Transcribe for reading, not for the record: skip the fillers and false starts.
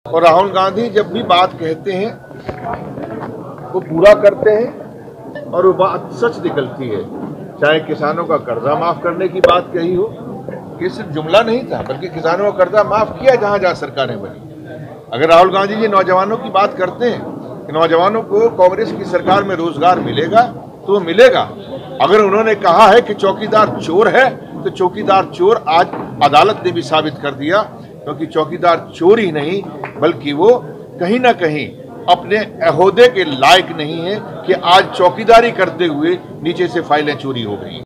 और राहुल गांधी जब भी बात कहते हैं वो पूरा करते हैं और वो बात सच निकलती है। चाहे किसानों का कर्जा माफ करने की बात कही हो, कि सिर्फ जुमला नहीं था बल्कि किसानों का कर्जा माफ किया जहां जहां सरकारें बनी। अगर राहुल गांधी जी नौजवानों की बात करते हैं कि नौजवानों को कांग्रेस की सरकार में रोजगार मिलेगा तो वो मिलेगा। अगर उन्होंने कहा है कि चौकीदार चोर है तो चौकीदार चोर आज अदालत ने भी साबित कर दिया, क्योंकि चौकीदार चोर ही नहीं बल्कि वो कहीं ना कहीं अपने अहोदे के लायक नहीं है कि आज चौकीदारी करते हुए नीचे से फाइलें चोरी हो गई।